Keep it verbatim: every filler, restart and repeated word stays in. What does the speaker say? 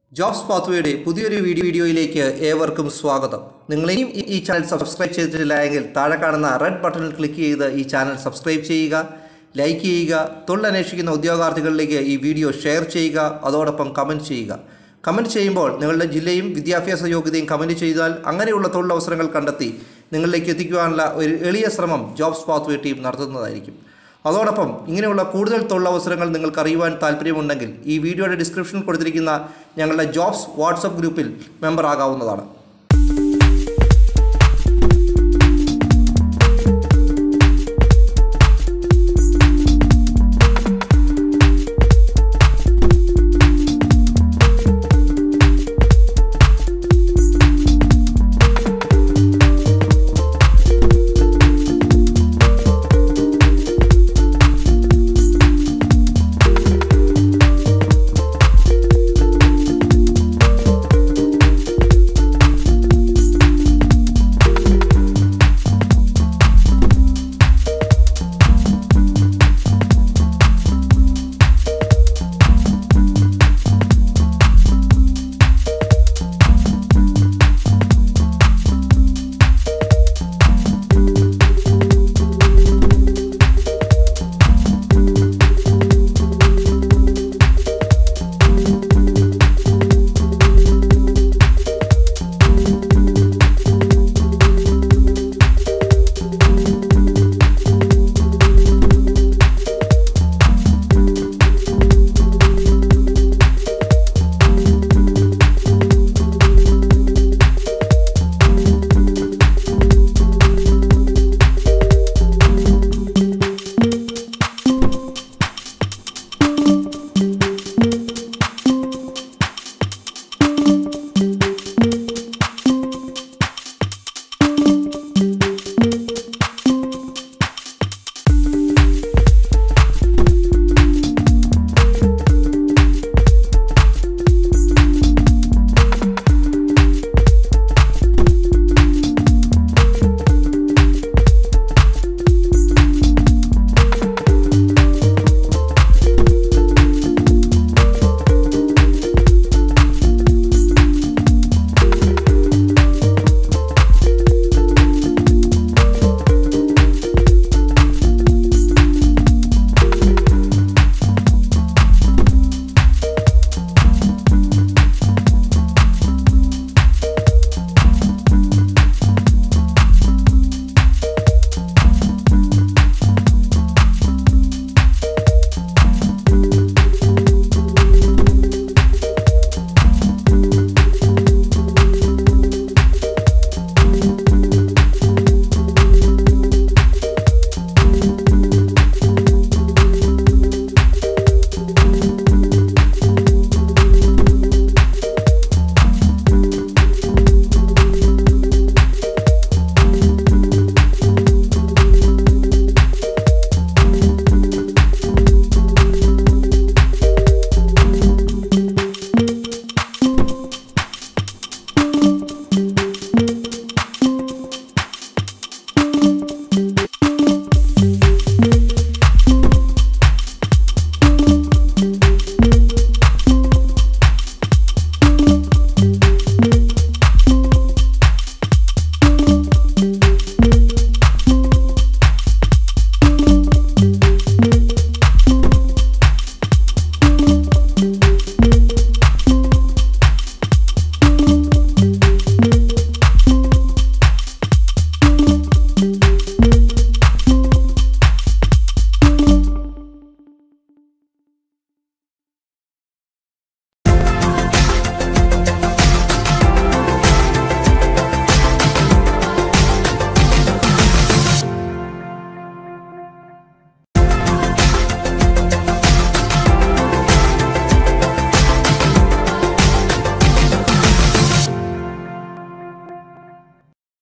Jobs പാത്വേയുടെ പുതിയൊരു video വീഡിയോയിലേക്ക് ഏവർക്കും സ്വാഗതം. നിങ്ങളെയും ഈ ചാനൽ സബ്സ്ക്രൈബ് ചെയ്തിട്ടില്ല എങ്കിൽ താഴെ കാണുന്ന റെഡ് ബട്ടണിൽ ക്ലിക്ക് ചെയ്ത് ഈ ചാനൽ സബ്സ്ക്രൈബ് ചെയ്യുക, ലൈക്ക് ചെയ്യുക, തൊഴിലന്വേഷിക്കുന്ന ഉദ്യോഗാർത്ഥികളിലേക്ക് ഈ വീഡിയോ ഷെയർ ചെയ്യുക, അതോടൊപ്പം കമൻറ്റ് ചെയ്യുക. കമൻറ്റ് ചെയ്യുമ്പോൾ നിങ്ങളുടെ ജില്ലയും വിദ്യാഭ്യാസ യോഗ്യതയും കമൻറ്റ് ചെയ്താൽ അങ്ങനെയുള്ള തൊഴിലവസരങ്ങൾ കണ്ടെത്തി നിങ്ങളിലേക്ക് എത്തിക്കുവാനുള്ള ഒരു എളിയ ശ്രമം ജോബ്സ് പാത്വേ ടീം നടത്തുന്നതായിരിക്കും. അതോടൊപ്പം ഇങ്ങനെയുള്ള കൂടുതൽ തൊഴിലവസരങ്ങൾ നിങ്ങൾക്ക് അറിയുവാൻ താല്പര്യമുണ്ടെങ്കിൽ ഈ വീഡിയോയുടെ ഡിസ്ക്രിപ്ഷനിൽ കൊടുത്തിരിക്കുന്ന ഞങ്ങളുടെ ജോബ്സ് വാട്സപ്പ് ഗ്രൂപ്പിൽ മെമ്പർ ആകാവുന്നതാണ്.